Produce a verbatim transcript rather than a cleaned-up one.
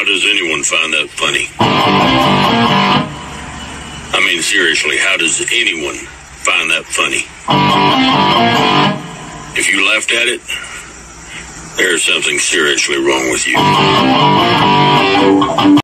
does anyone find that funny? I mean, seriously, how does anyone find that funny? If you laughed at it, there's something seriously wrong with you.